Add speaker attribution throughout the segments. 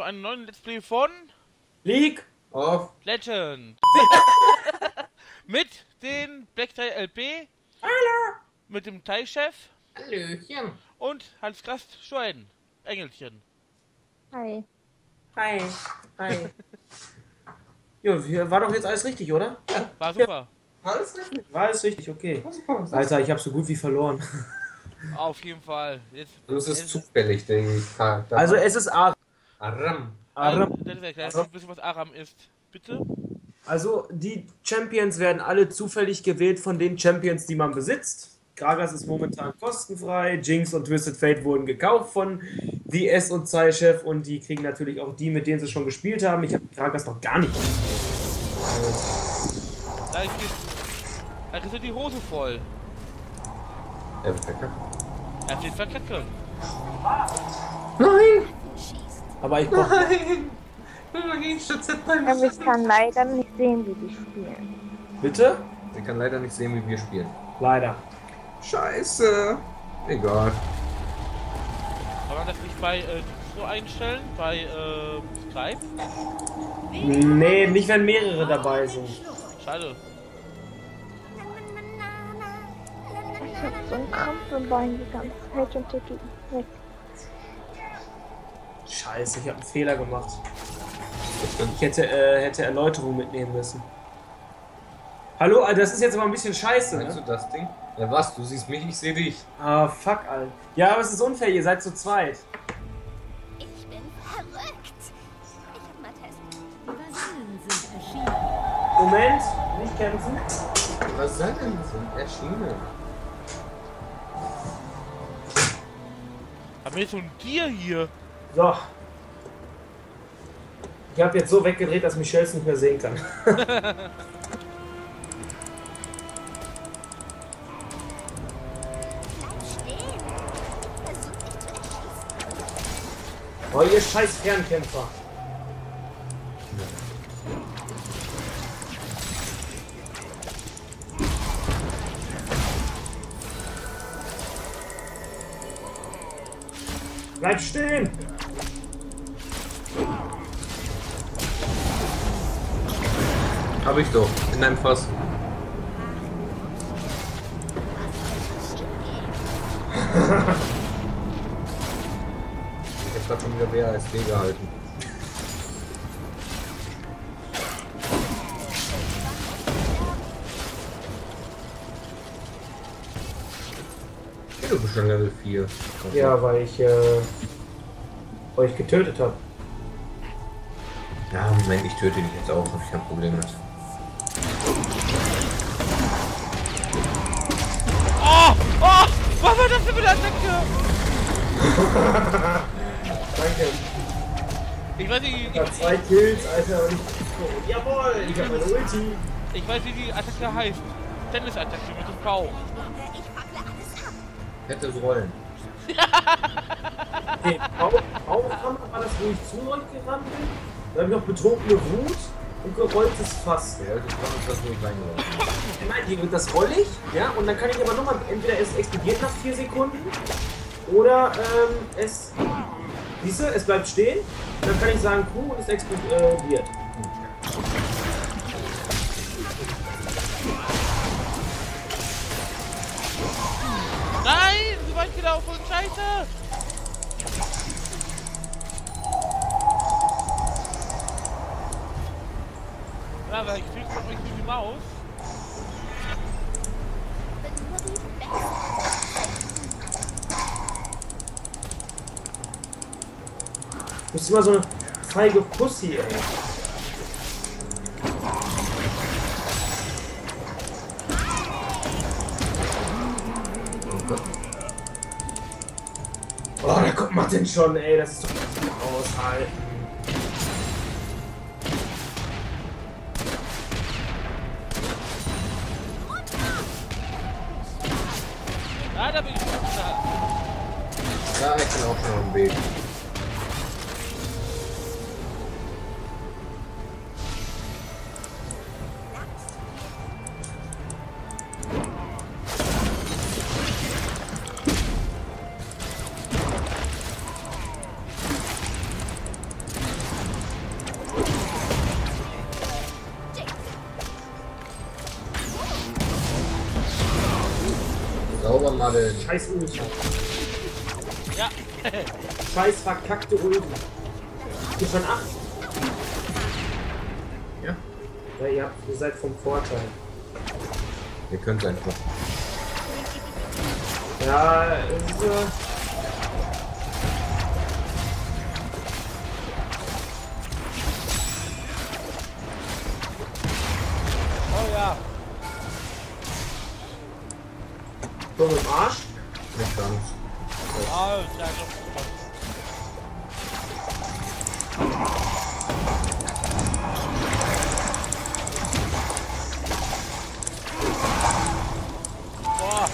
Speaker 1: einem neuen Let's Play von
Speaker 2: League
Speaker 3: Auf.
Speaker 1: Legend. Mit den Black 3 LP.
Speaker 2: Hallo.
Speaker 1: Mit dem Thai-Chef.
Speaker 3: Hallöchen.
Speaker 1: Und Hans Gast Schwein. Engelchen.
Speaker 4: Hi.
Speaker 2: Hi. Hi. Jo, war doch jetzt alles richtig, oder?
Speaker 1: War super.
Speaker 3: Alles richtig.
Speaker 2: War alles richtig, okay. Alter, ich habe so gut wie verloren.
Speaker 1: Auf jeden Fall. Jetzt,
Speaker 3: Das ist zufällig, denke ich.
Speaker 2: Also es ist Aram.
Speaker 3: Aram.
Speaker 1: Das ist erklärt, ein bisschen was Aram ist. Bitte?
Speaker 2: Also die Champions werden alle zufällig gewählt von den Champions, die man besitzt. Gragas ist momentan kostenfrei. Jinx und Twisted Fate wurden gekauft von DS und Thai-Chef und die kriegen natürlich auch die, mit denen sie schon gespielt haben. Ich habe Gragas noch gar nicht.
Speaker 1: Da ist die Hose voll.
Speaker 3: Er wird verkackt.
Speaker 1: Er hat den verkackt.
Speaker 3: Nein!
Speaker 2: Aber ich brauche...
Speaker 3: Nein! Nein,
Speaker 4: Aber ich kann leider nicht sehen, wie die spielen.
Speaker 2: Bitte?
Speaker 3: Sie kann leider nicht sehen, wie wir spielen.
Speaker 2: Leider.
Speaker 3: Scheiße! Egal.
Speaker 1: Kann man das nicht bei so einstellen? Bei Skype?
Speaker 2: Nee, nicht wenn mehrere dabei sind.
Speaker 1: Schade.
Speaker 4: Ich hab so einen Krampf im Bein die ganze Zeit und der geht nicht weg.
Speaker 2: Scheiße, ich habe einen Fehler gemacht. Ich hätte Erläuterung mitnehmen müssen. Hallo, das ist jetzt aber ein bisschen scheiße,
Speaker 3: Meinst
Speaker 2: ne?
Speaker 3: du das Ding? Ja was? Du siehst mich, ich sehe dich.
Speaker 2: Ah, fuck, Alter. Ja, aber es ist unfair, ihr seid zu zweit.
Speaker 5: Ich bin verrückt. Ich hab mal Test.
Speaker 6: Vasallen sind erschienen.
Speaker 2: Moment, nicht kämpfen.
Speaker 3: Was sind denn sind erschienen?
Speaker 1: Haben wir jetzt so ein Tier hier?
Speaker 2: So. Ich habe jetzt so weggedreht, dass Michelle es nicht mehr sehen kann.
Speaker 5: Bleib stehen. Versuch mich zu erschießen.
Speaker 2: Oh, ihr scheiß Fernkämpfer. Bleib stehen!
Speaker 3: Hab ich doch. In deinem Fass. Ich hab grad schon wieder WASD gehalten. Du bist schon Level 4.
Speaker 2: Ja, weil ich euch getötet habe.
Speaker 3: Ja, Moment, ich töte dich jetzt auch, hab ich kein Problem mit.
Speaker 1: Oh! Oh! Was war das denn für eine Attacke?
Speaker 2: Danke.
Speaker 1: Ich weiß nicht,
Speaker 2: Ich hab 2 Kills, Alter. Und ich... Jawohl, ich hab meine Ulti.
Speaker 1: ich weiß nicht, wie die Attacke heißt. Tennis-Attacke mit dem V.
Speaker 5: Ich fackle alles ab.
Speaker 3: Hätte es rollen.
Speaker 2: Nee, Aufhammer war das, wo ich zu euch gerannt bin. Dann habe ich noch betrunkene Wut und gerolltes Fass.
Speaker 3: Ja, das war uns das wohl reingelaufen.
Speaker 2: Und das roll ich, ja, und dann kann ich aber nochmal, entweder es explodiert nach 4 Sekunden oder es, siehst du, es bleibt stehen, dann kann ich sagen Q und es explodiert.
Speaker 1: Nein! So weit gelaufen! Scheiße! Ja, weil ich krieg von euch wie die Maus.
Speaker 5: Bin nur die Beste.
Speaker 2: Du bist immer so eine feige Pussy, ey. Oh, da kommt Martin schon, ey, das ist doch nicht aushalten.
Speaker 1: Ah, da bin ich schon da.
Speaker 3: Ja, ich bin auch schon auf dem Weg. Sauber, Madel.
Speaker 2: Scheiß Ulti.
Speaker 1: Ja.
Speaker 2: Scheiß verkackte Ulti. Gibt schon 8.
Speaker 3: Ja,
Speaker 2: Ja, ihr seid vom Vorteil.
Speaker 3: ihr könnt einfach.
Speaker 2: Ja, es ist,
Speaker 1: Oh ja.
Speaker 2: so im Arsch.
Speaker 3: Nicht ganz.
Speaker 1: Oh, ja, doch. Boah.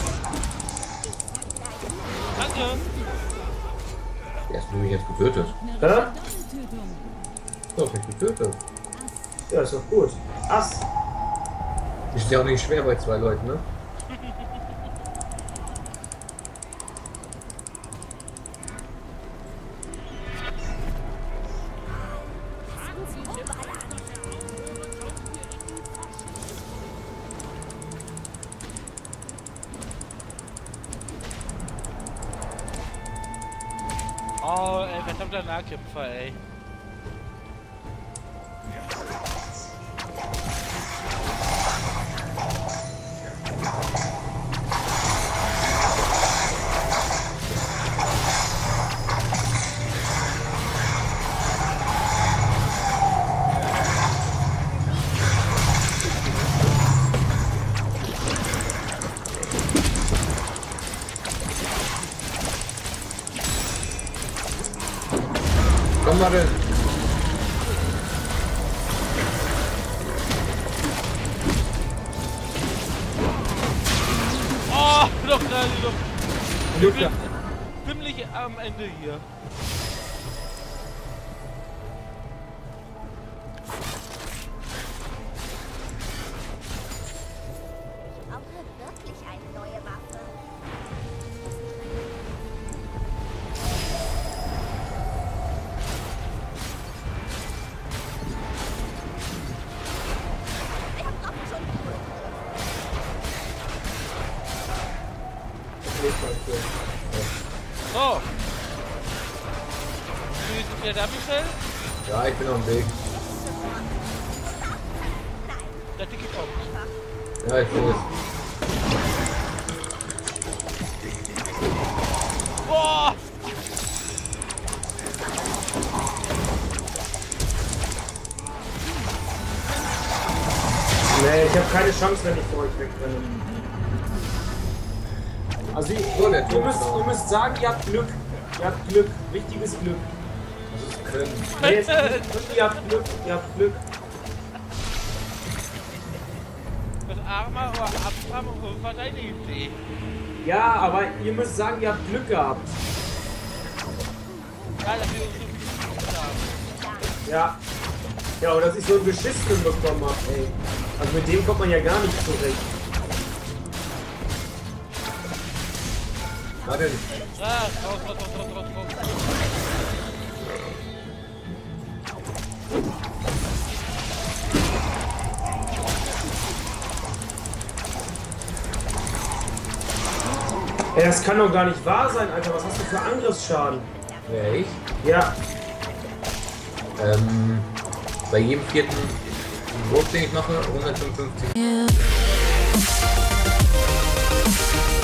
Speaker 1: Danke.
Speaker 3: Ja, hast du mich jetzt getötet?
Speaker 2: Hä?
Speaker 6: Doppeltötung.
Speaker 3: Doch, mich getötet.
Speaker 2: Ja, ist doch gut. Ass.
Speaker 3: Ist ja auch nicht schwer bei 2 Leuten, ne?
Speaker 1: Oh, ey, verdammter Nahkämpfer, ey.
Speaker 3: Komm, Madel.
Speaker 1: Oh, doch gerade noch.
Speaker 2: Glück gehabt.
Speaker 1: Ziemlich am Ende hier.
Speaker 5: Ich brauche wirklich eine neue Waffe. Wer braucht schon Ruhe?
Speaker 1: So. Wie ist der da, Michel?
Speaker 3: Ja, ich bin auf dem Weg.
Speaker 1: Der Dicke kommt.
Speaker 3: Ja, ich sehe es.
Speaker 1: Boah!
Speaker 2: Nee, ich habe keine Chance, wenn ich vor euch wegrenne. Also
Speaker 3: So, der
Speaker 2: ihr
Speaker 3: Turm
Speaker 2: müsst,
Speaker 3: ist
Speaker 2: ihr müsst sagen, ihr habt Glück. Ihr habt Glück. Richtiges Glück. Nee, ihr habt Glück. Ihr habt Glück.
Speaker 1: Das Armer oder Abfarm war deine Idee.
Speaker 2: Ja, aber ihr müsst sagen, ihr habt Glück gehabt.
Speaker 1: Ja, dass wir uns so viel Glück haben.
Speaker 2: Ja. Ja, und dass ich so einen beschissenen bekommen habe, ey. Also mit dem kommt man ja gar nicht zurecht.
Speaker 3: Madel.
Speaker 1: Ja, raus.
Speaker 2: Ey, das kann doch gar nicht wahr sein, Alter. Was hast du für Angriffsschaden?
Speaker 3: Wer ich?
Speaker 2: Ja.
Speaker 3: Bei jedem 4. Wurf, den ich mache, 155.